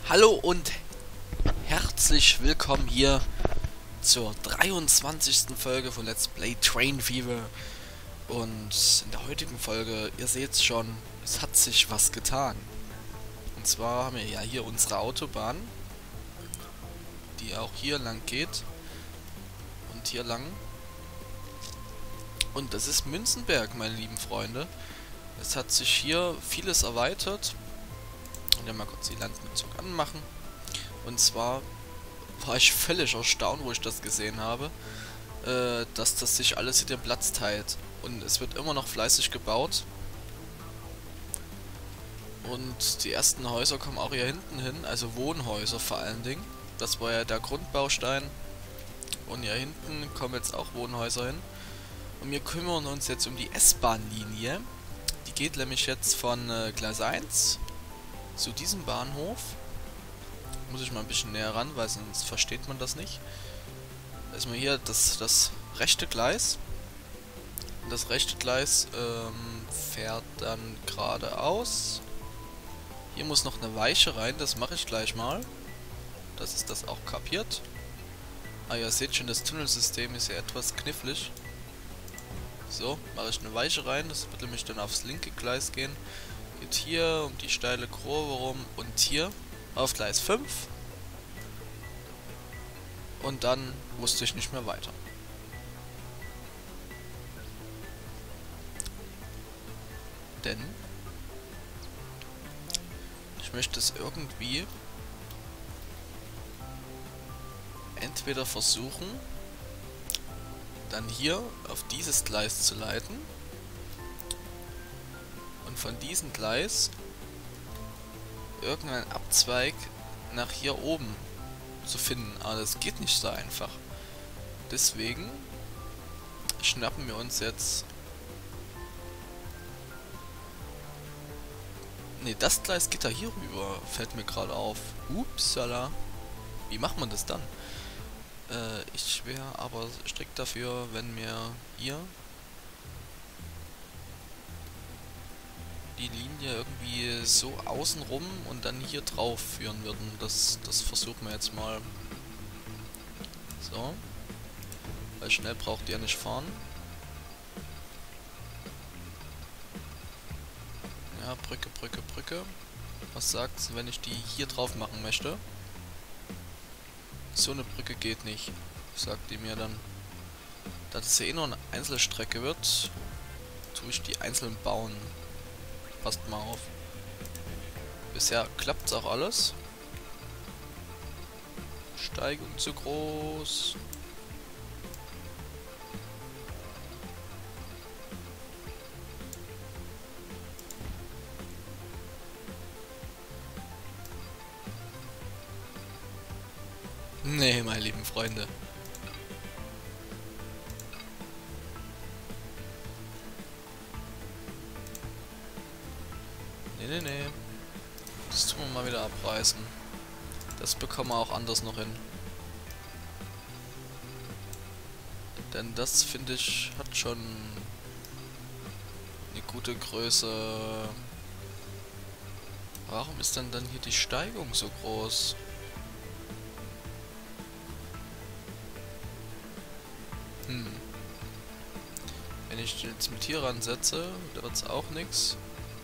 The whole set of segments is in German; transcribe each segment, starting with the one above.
Hallo und herzlich willkommen hier zur 23. Folge von Let's Play Train Fever. Und in der heutigen Folge, ihr seht es schon, es hat sich was getan. Und zwar haben wir ja hier unsere Autobahn, die auch hier lang geht und hier lang. Und das ist Münzenberg, meine lieben Freunde. Es hat sich hier vieles erweitert. Und ja, mal kurz die Landnutzung anmachen. Und zwar war ich völlig erstaunt, wo ich das gesehen habe, dass das sich alles hier den Platz teilt. Und es wird immer noch fleißig gebaut. Und die ersten Häuser kommen auch hier hinten hin, also Wohnhäuser vor allen Dingen. Das war ja der Grundbaustein. Und hier hinten kommen jetzt auch Wohnhäuser hin. Und wir kümmern uns jetzt um die S-Bahn-Linie. Die geht nämlich jetzt von Gleis 1 zu diesem Bahnhof. Muss ich mal ein bisschen näher ran, weil sonst versteht man das nicht. Da ist mal hier das rechte Gleis. Und das rechte Gleis fährt dann geradeaus. Hier muss noch eine Weiche rein, das mache ich gleich mal. Das ist das auch kapiert. Ah, ihr seht schon, das Tunnelsystem ist ja etwas knifflig. So, mache ich eine Weiche rein, das wird nämlich dann aufs linke Gleis gehen. Geht hier um die steile Kurve rum und hier auf Gleis 5. Und dann wusste ich nicht mehr weiter. Denn ich möchte es irgendwie entweder versuchen, dann hier auf dieses Gleis zu leiten und von diesem Gleis irgendeinen Abzweig nach hier oben zu finden. Aber das geht nicht so einfach. Deswegen schnappen wir uns jetzt... Ne, das Gleis geht da hier rüber. Fällt mir gerade auf. Upsala. Wie macht man das dann? Ich wäre aber strikt dafür, wenn wir hier die Linie irgendwie so außenrum und dann hier drauf führen würden. Das versuchen wir jetzt mal. So. Weil schnell braucht ihr nicht fahren. Ja, Brücke, Brücke, Brücke. Was sagt's, wenn ich die hier drauf machen möchte? So eine Brücke geht nicht, sagt die mir dann. Da das ja eh nur eine Einzelstrecke wird, tue ich die einzeln bauen. Passt mal auf. Bisher klappt's auch alles. Steigung zu groß. Nee, meine lieben Freunde. Nee. Das tun wir mal wieder abreißen. Das bekommen wir auch anders noch hin. Denn das, finde ich, hat schon eine gute Größe. Warum ist denn dann hier die Steigung so groß? Wenn ich jetzt mit hier ransetze, da wird es auch nichts.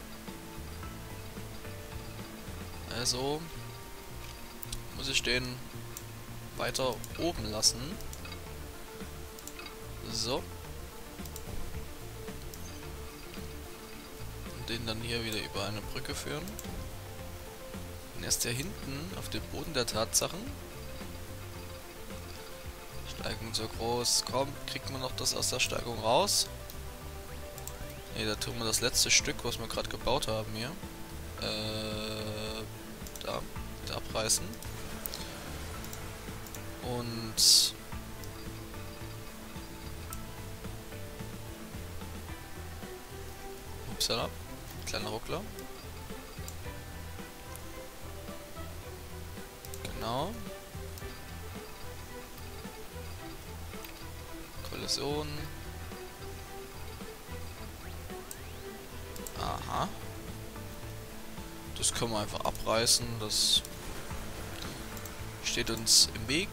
Also muss ich den weiter oben lassen. So. Und den dann hier wieder über eine Brücke führen. Und erst hier hinten auf dem Boden der Tatsachen. Steigung so groß. Komm, kriegt man noch das aus der Steigung raus? Ne, da tun wir das letzte Stück, was wir gerade gebaut haben hier. Da abreißen. Und upsala, kleiner Ruckler. Genau. Kollision. Aha. Das können wir einfach abreißen, das steht uns im Weg.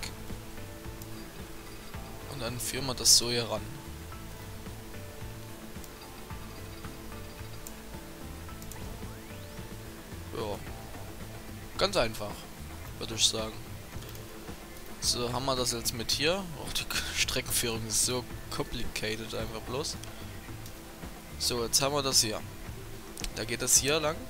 Und dann führen wir das so hier ran. Ja. Ganz einfach, würde ich sagen. So, haben wir das jetzt mit hier. Auch die Streckenführung ist so complicated einfach bloß. So, jetzt haben wir das hier. Da geht das hier lang.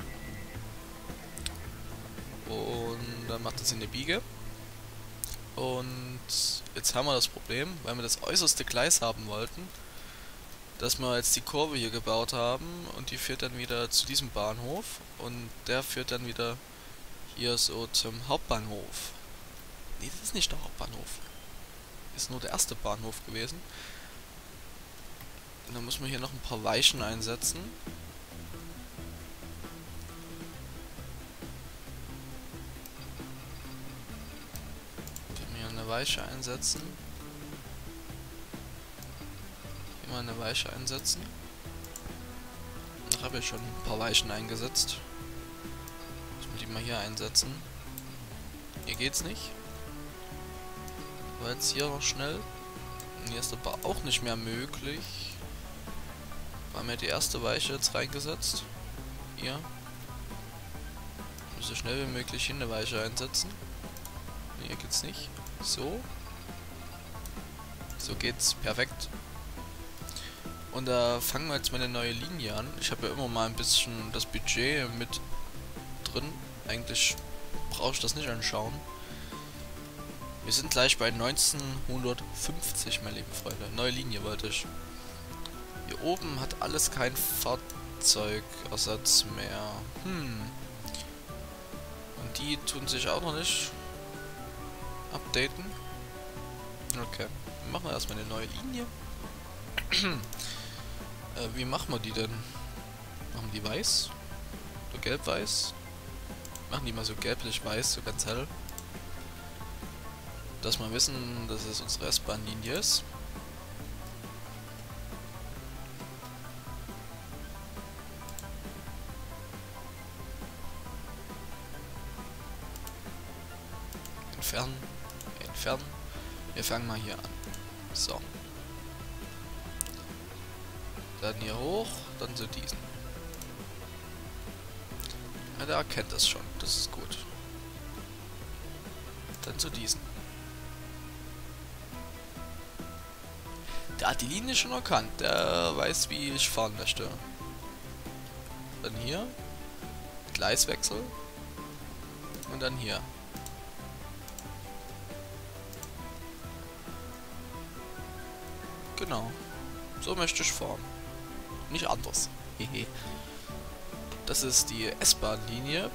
Und dann macht das in eine Biege. Und jetzt haben wir das Problem, weil wir das äußerste Gleis haben wollten, dass wir jetzt die Kurve hier gebaut haben und die führt dann wieder zu diesem Bahnhof und der führt dann wieder hier so zum Hauptbahnhof. Nee, das ist nicht der Hauptbahnhof. Ist nur der erste Bahnhof gewesen. Und dann muss man hier noch ein paar Weichen einsetzen. Weiche einsetzen. Hier mal eine Weiche einsetzen. Noch habe ich schon ein paar Weichen eingesetzt. Müssen wir die mal hier einsetzen. Hier geht's nicht. Aber jetzt hier noch schnell. Und hier ist aber auch nicht mehr möglich. Wir haben ja die erste Weiche jetzt reingesetzt. Hier. Ich muss so schnell wie möglich hier eine Weiche einsetzen. Hier geht's nicht. So. So geht's. Perfekt. Und da fangen wir jetzt mal eine neue Linie an. Ich habe ja immer mal ein bisschen das Budget mit drin. Eigentlich brauche ich das nicht anschauen. Wir sind gleich bei 1950, meine lieben Freunde. Neue Linie wollte ich. Hier oben hat alles kein Fahrzeugersatz mehr. Und die tun sich auch noch nicht updaten. Okay. Machen wir erstmal eine neue Linie. Wie machen wir die denn? Machen die weiß? Oder gelb-weiß? Machen die mal so gelblich-weiß, so ganz hell. Dass wir wissen, dass es unsere S-Bahn-Linie ist. Entfernen. Entfernen. Wir fangen mal hier an. So. Dann hier hoch, dann so diesen. Ja, der erkennt das schon. Das ist gut. Dann so diesen. Der hat die Linie schon erkannt. Der weiß, wie ich fahren möchte. Dann hier. Gleiswechsel. Und dann hier. Genau. So möchte ich fahren. Nicht anders. Hehe. Das ist die S-Bahn-Linie.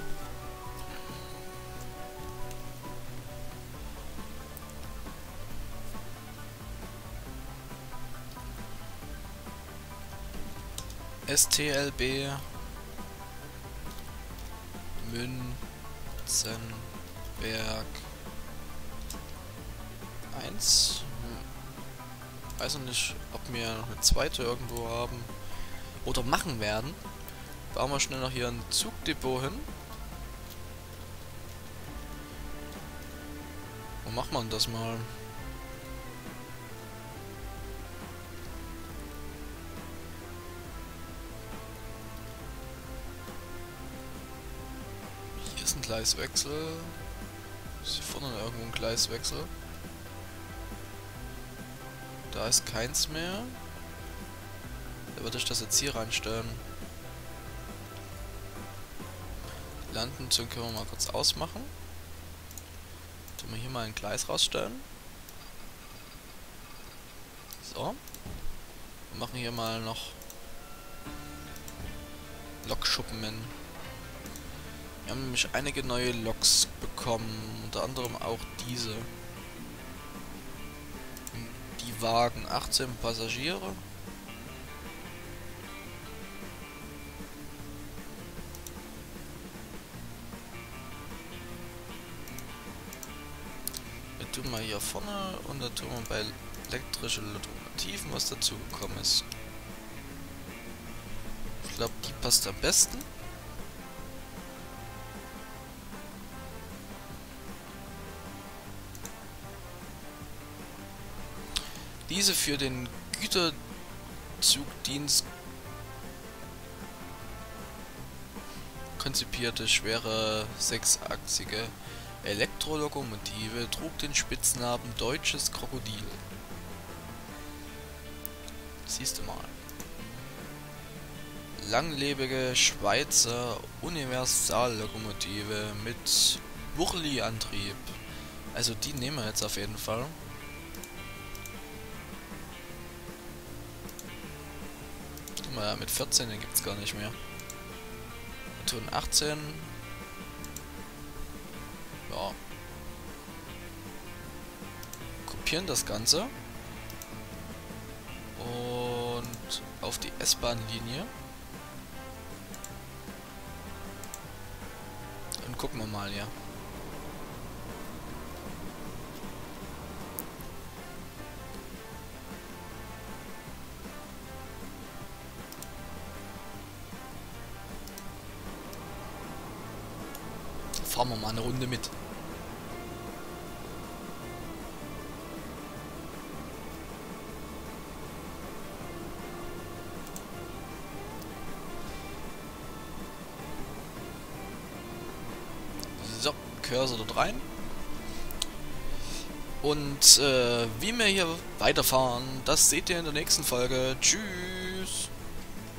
STLB Münzenberg 1. Weiß noch nicht, ob wir noch eine zweite irgendwo haben oder machen werden. Bauen wir schnell noch hier ein Zugdepot hin. Wo macht man das mal? Hier ist ein Gleiswechsel. Ist hier vorne irgendwo ein Gleiswechsel? Da ist keins mehr. Da würde ich das jetzt hier reinstellen. Landenzug können wir mal kurz ausmachen. Tun wir hier mal ein Gleis rausstellen. So. Wir machen hier mal noch Lokschuppen hin. Wir haben nämlich einige neue Loks bekommen. Unter anderem auch diese. Die Wagen 18 Passagiere. Wir tun mal hier vorne und dann tun wir bei elektrische Lokomotiven, was dazu gekommen ist. Ich glaube, die passt am besten. Diese für den Güterzugdienst konzipierte schwere sechsachsige Elektrolokomotive trug den Spitznamen Deutsches Krokodil. Siehst du mal. Langlebige Schweizer Universallokomotive mit Wurli-Antrieb. Also die nehmen wir jetzt auf jeden Fall. Mit 14, den gibt es gar nicht mehr. Ton 18. Ja. Kopieren das Ganze. Und auf die S-Bahn-Linie. Und gucken wir mal, ja. Fahren wir mal eine Runde mit. So, Cursor dort rein. Und wie wir hier weiterfahren, das seht ihr in der nächsten Folge. Tschüss!